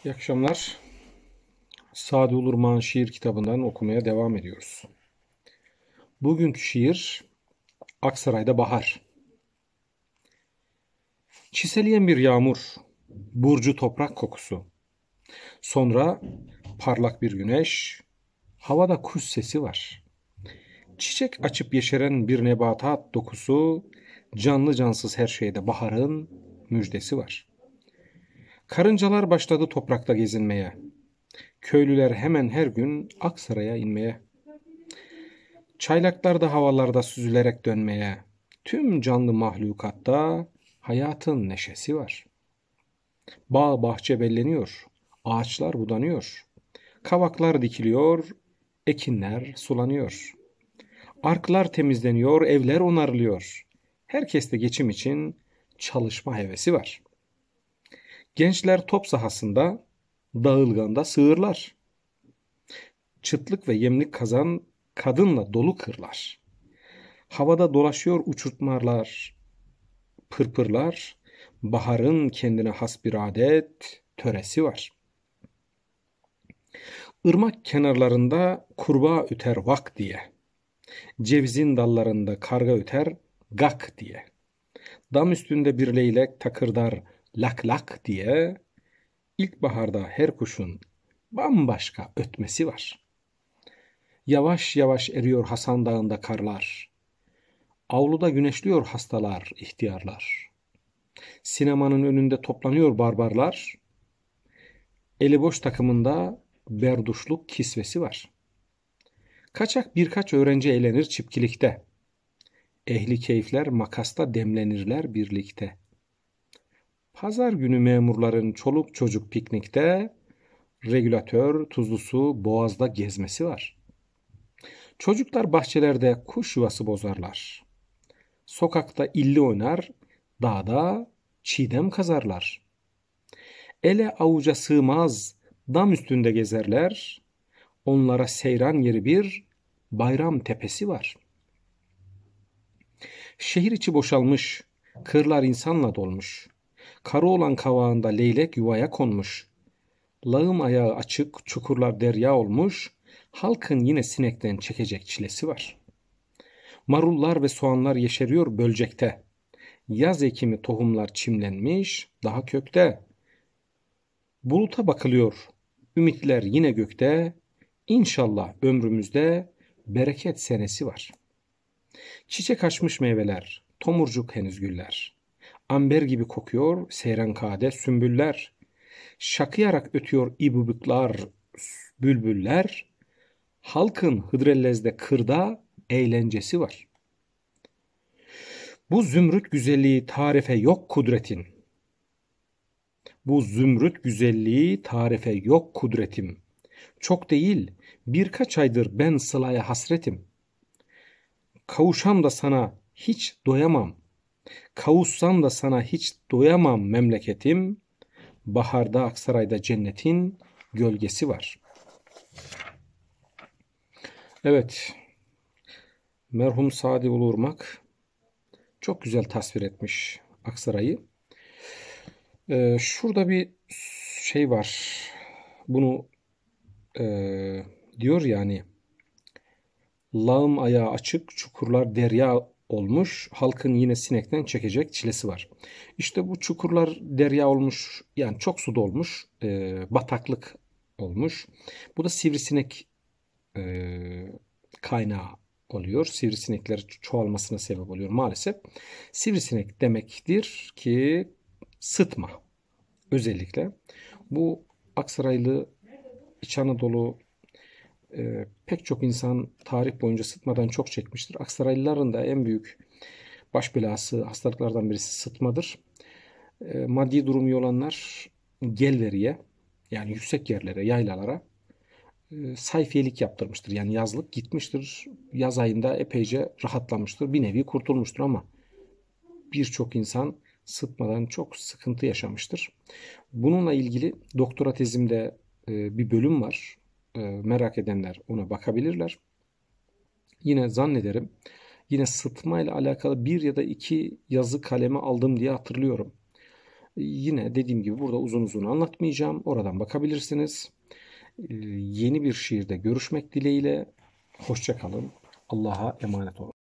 İyi akşamlar. Sadi Ulurmağ'ın şiir kitabından okumaya devam ediyoruz. Bugünkü şiir Aksaray'da Bahar. Çiseleyen bir yağmur, burcu toprak kokusu. Sonra parlak bir güneş, havada kuş sesi var. Çiçek açıp yeşeren bir nebatat dokusu, canlı cansız her şeyde baharın müjdesi var. Karıncalar başladı toprakta gezinmeye. Köylüler hemen her gün Aksaray'a inmeye. Çaylaklarda havalarda süzülerek dönmeye, tüm canlı mahlukatta hayatın neşesi var. Bağ bahçe belleniyor, ağaçlar budanıyor, kavaklar dikiliyor, ekinler sulanıyor. Arklar temizleniyor, evler onarılıyor. Herkeste geçim için çalışma hevesi var. Gençler top sahasında, dağılganda sığırlar. Çıtlık ve yemlik kazan kadınla dolu kırlar. Havada dolaşıyor uçurtmalar, pırpırlar. Baharın kendine has bir adet, töresi var. Irmak kenarlarında kurbağa öter vak diye. Cevizin dallarında karga öter gak diye. Dam üstünde bir leylek takırdar lak lak diye. İlkbaharda her kuşun bambaşka ötmesi var. Yavaş yavaş eriyor Hasan Dağı'nda karlar. Avluda güneşliyor hastalar, ihtiyarlar. Sinemanın önünde toplanıyor barbarlar. Eli boş takımında berduşluk kisvesi var. Kaçak birkaç öğrenci eğlenir çipkilikte. Ehli keyifler makasta demlenirler birlikte. Pazar günü memurların çoluk çocuk piknikte, regülatör tuzlu su boğazda gezmesi var. Çocuklar bahçelerde kuş yuvası bozarlar. Sokakta illi oynar, dağda çiğdem kazarlar. Ele avuca sığmaz dam üstünde gezerler. Onlara seyran yeri bir bayram tepesi var. Şehir içi boşalmış, kırlar insanla dolmuş. Karaoğlan kavağında leylek yuvaya konmuş. Lağım ayağı açık, çukurlar derya olmuş. Halkın yine sinekten çekecek çilesi var. Marullar ve soğanlar yeşeriyor bölcekte. Yaz ekimi tohumlar çimlenmiş, daha kökte. Buluta bakılıyor, ümitler yine gökte. İnşallah ömrümüzde bereket senesi var. Çiçek açmış meyveler, tomurcuk henüz güller. Amber gibi kokuyor seyrenkade sümbüller. Şakıyarak ötüyor ibubuklar, bülbüller. Halkın Hıdrellez'de kırda eğlencesi var. Bu zümrüt güzelliği tarife yok kudretin. Bu zümrüt güzelliği tarife yok kudretim. Çok değil, birkaç aydır ben sılaya hasretim. Kavuşam da sana hiç doyamam. Kavuşsam da sana hiç doyamam memleketim. Baharda Aksaray'da cennetin gölgesi var. Evet, merhum Sadi Ulurmak çok güzel tasvir etmiş Aksaray'ı. Şurada bir şey var. Bunu diyor yani lağım ayağı açık, çukurlar derya olmuş, halkın yine sinekten çekecek çilesi var. İşte bu çukurlar derya olmuş, yani çok su dolmuş, bataklık olmuş. Bu da sivrisinek kaynağı oluyor. Sivrisinekler çoğalmasına sebep oluyor maalesef. Sivrisinek demektir ki sıtma özellikle. Bu Aksaraylı, İç Anadolu pek çok insan tarih boyunca sıtmadan çok çekmiştir. Aksaraylıların da en büyük baş belası hastalıklardan birisi sıtmadır. Maddi durumu iyi olanlar gelveriye, yani yüksek yerlere, yaylalara sayfiyelik yaptırmıştır. Yani yazlık gitmiştir. Yaz ayında epeyce rahatlamıştır. Bir nevi kurtulmuştur ama birçok insan sıtmadan çok sıkıntı yaşamıştır. Bununla ilgili doktora tezimde bir bölüm var. Merak edenler ona bakabilirler. Yine zannederim yine sıtma ile alakalı bir ya da iki yazı kaleme aldım diye hatırlıyorum. Yine dediğim gibi burada uzun uzun anlatmayacağım. Oradan bakabilirsiniz. Yeni bir şiirde görüşmek dileğiyle. Hoşça kalın. Allah'a emanet olun.